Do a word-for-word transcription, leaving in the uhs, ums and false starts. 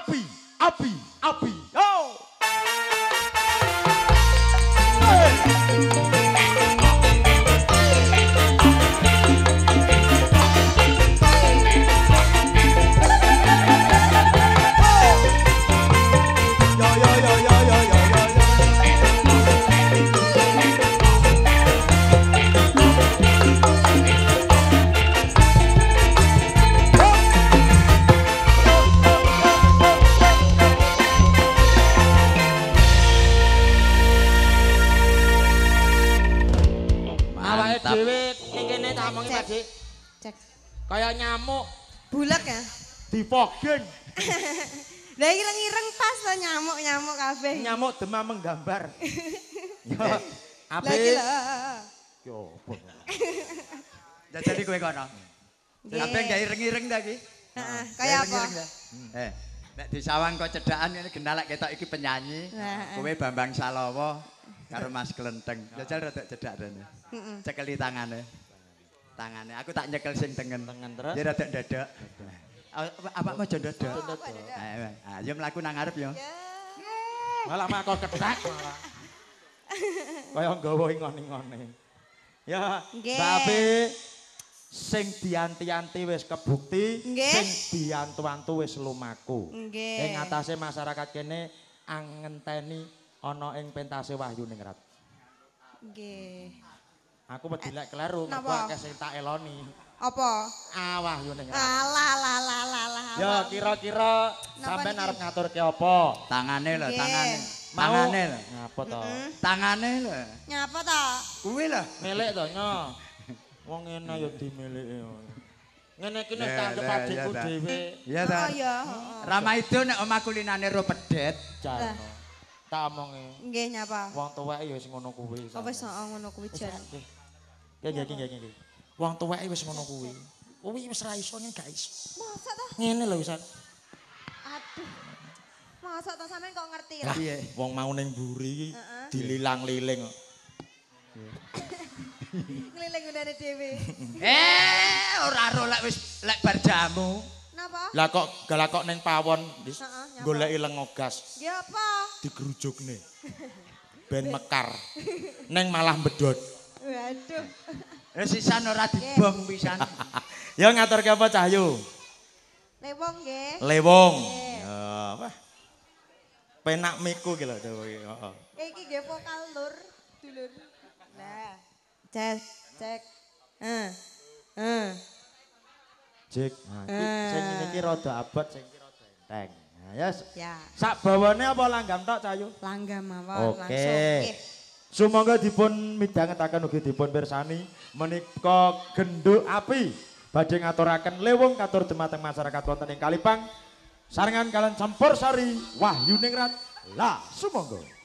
api, api, api. Yo. Kayak nyamuk bulek ya difogging. Lah iki ireng pas to nyamuk-nyamuk kabeh. Nyamuk demam menggambar. Yo, ape? Lah iki lho. Yo, opo. Jadi kowe kono. Ape gawe ireng-ireng ta iki? Heeh, kaya apa? Eh, nek di sawang kok cedhakan ngene gendalek ketok iki penyanyi. Kowe Bambang Salowo karo Mas Klenteng. Jajal rada cedhak rene. Heeh. Cekeli tangane. Tangane aku tak nyekel sing tengen tengen terus. Ya rada dadak. Apa mau dadak? Ah, ya mlaku nang ngarep ya. Malah mak kok kedak malah. Kaya nggawa ngone-ngone. Ya, Mbak Api sing dianti-anti wis kebukti, sing diantu-antu wis lumaku. Ing atase masyarakat kene angenteni ana ing pentase Wahyu Ningrat. Nggih. Aku wedi lek kleru, aku akeh sing tak eloni. Apa? Ah, Wahyu Ningrat. Alah lah lah lah lah. Ya kira-kira sampean arep ngaturke apa? Tangane lho, tangane. Tangane lho. Ngapa to? Tangane lho. Nyapa to? Kuwi lho. Milik to nyo. Wong ngene ya dimiliki. Ngene iki nek tak anggap adikku dhewe. Iya ta. Oh iya, Rama itu nek omahku linane ro pedet. Jan. Tak omonge. Nggih nyapa? Wong tuweke ya wis ngono kuwi. Oh wis ngono kuwi jan. Ya nggih nggih nggih. Wong tuweke wis ngono kuwi. Kuwi wis ra iso gak iso. Masa to? Ngene lho wis. Aduh. Masa to sampean kok ngerti lah. Wong mau ning mburi dililang-liling kok. Ngeliling ngene dhewe. Eh, ora ro lek wis lek bar jamu. Napa? Lah kok galak kok ning pawon goleki lengogas. Nggih apa? Digerujukne. Ben mekar. Neng malah bedot. Waduh. Eh sisan ora dibong pisan. Ya ngaturke apa Cahyu? Lewong nggih. Lewong. Ya apa? Penak miku ki lho dhewe. Heeh. Iki nggih vokal lur, dulur. Lah. Cek, cek. Heeh. Heeh. Jek. Nah, iki sing iki rada abot, sing iki rada enteng. Nah, ya. Ya. Sak bawane apa langgam tok, Cahyu? Langgam mawon langsung. Oke. Sumangga dipun midhangetaken ugi dipun pirsani menika genduk api badhe ngaturaken lewung katur dumateng masyarakat wonten ing Kalipang sarengan kalian Campur Sari Wahyu Ningrat. Lah, sumangga.